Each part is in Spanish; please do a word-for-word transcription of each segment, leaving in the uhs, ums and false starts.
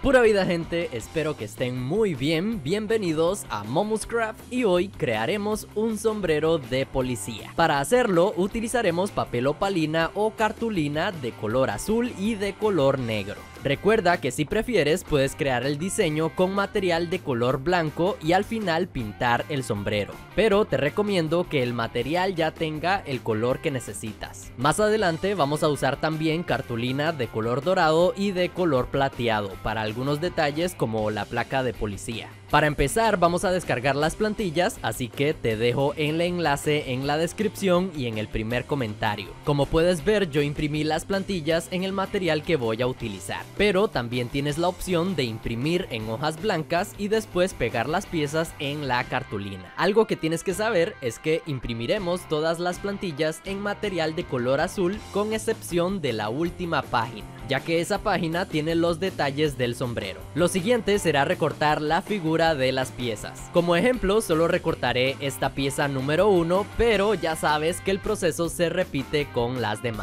Pura vida, gente, espero que estén muy bien. Bienvenidos a Momuscraft y hoy crearemos un sombrero de policía. Para hacerlo utilizaremos papel opalina o cartulina de color azul y de color negro. Recuerda que si prefieres puedes crear el diseño con material de color blanco y al final pintar el sombrero, pero te recomiendo que el material ya tenga el color que necesitas. Más adelante vamos a usar también cartulina de color dorado y de color plateado para algunos detalles como la placa de policía. Para empezar vamos a descargar las plantillas, así que te dejo el enlace en la descripción y en el primer comentario. Como puedes ver, yo imprimí las plantillas en el material que voy a utilizar, pero también tienes la opción de imprimir en hojas blancas y después pegar las piezas en la cartulina. Algo que tienes que saber es que imprimiremos todas las plantillas en material de color azul con excepción de la última página, ya que esa página tiene los detalles del sombrero. Lo siguiente será recortar la figura de las piezas. Como ejemplo, solo recortaré esta pieza número uno, pero ya sabes que el proceso se repite con las demás.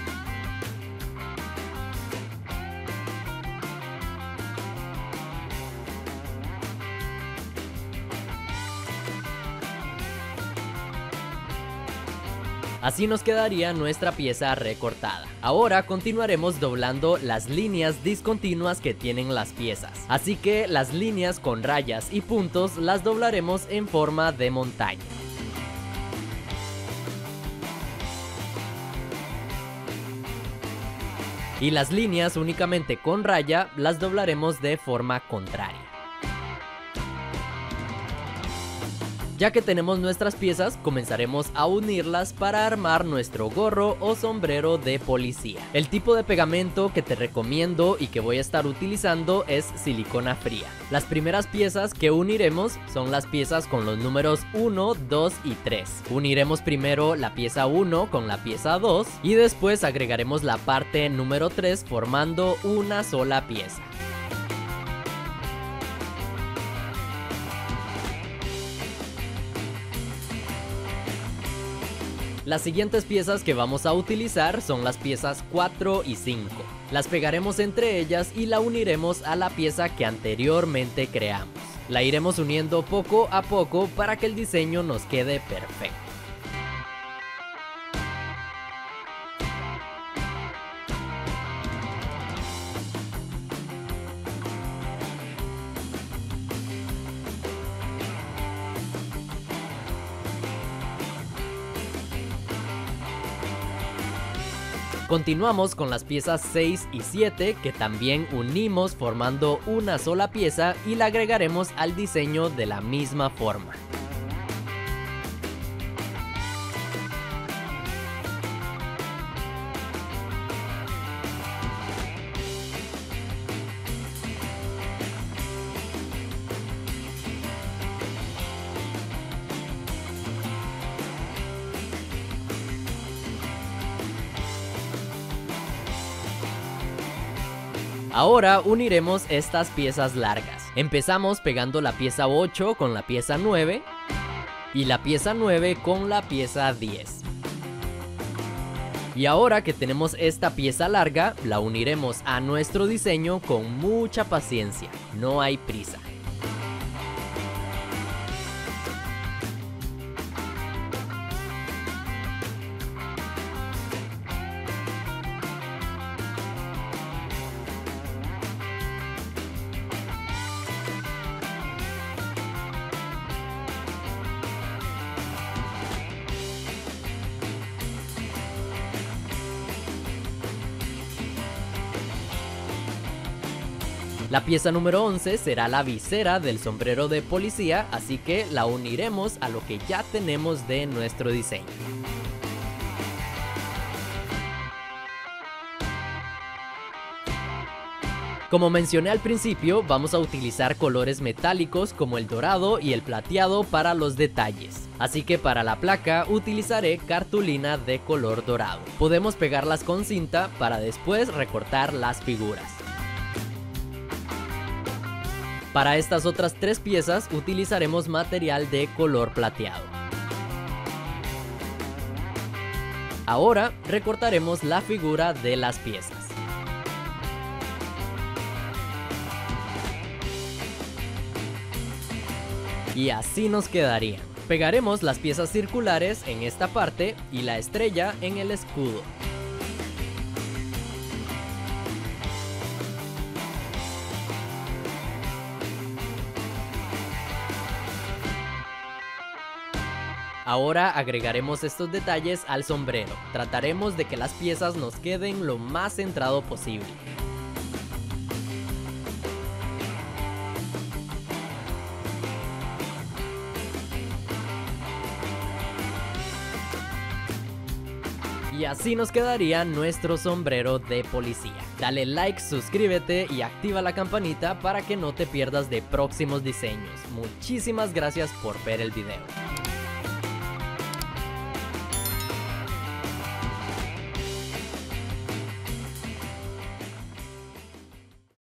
Así nos quedaría nuestra pieza recortada. Ahora continuaremos doblando las líneas discontinuas que tienen las piezas. Así que las líneas con rayas y puntos las doblaremos en forma de montaña. Y las líneas únicamente con raya las doblaremos de forma contraria. Ya que tenemos nuestras piezas, comenzaremos a unirlas para armar nuestro gorro o sombrero de policía. El tipo de pegamento que te recomiendo y que voy a estar utilizando es silicona fría. Las primeras piezas que uniremos son las piezas con los números uno, dos y tres. Uniremos primero la pieza uno con la pieza dos y después agregaremos la parte número tres formando una sola pieza. Las siguientes piezas que vamos a utilizar son las piezas cuatro y cinco. Las pegaremos entre ellas y la uniremos a la pieza que anteriormente creamos. La iremos uniendo poco a poco para que el diseño nos quede perfecto. Continuamos con las piezas seis y siete que también unimos formando una sola pieza y la agregaremos al diseño de la misma forma. Ahora uniremos estas piezas largas. Empezamos pegando la pieza ocho con la pieza nueve y la pieza nueve con la pieza diez. Y ahora que tenemos esta pieza larga, la uniremos a nuestro diseño con mucha paciencia, no hay prisa. La pieza número once será la visera del sombrero de policía, así que la uniremos a lo que ya tenemos de nuestro diseño. Como mencioné al principio, vamos a utilizar colores metálicos como el dorado y el plateado para los detalles. Así que para la placa utilizaré cartulina de color dorado. Podemos pegarlas con cinta para después recortar las figuras. Para estas otras tres piezas utilizaremos material de color plateado. Ahora recortaremos la figura de las piezas. Y así nos quedarían. Pegaremos las piezas circulares en esta parte y la estrella en el escudo. Ahora agregaremos estos detalles al sombrero. Trataremos de que las piezas nos queden lo más centrado posible. Y así nos quedaría nuestro sombrero de policía. Dale like, suscríbete y activa la campanita para que no te pierdas de próximos diseños. Muchísimas gracias por ver el video.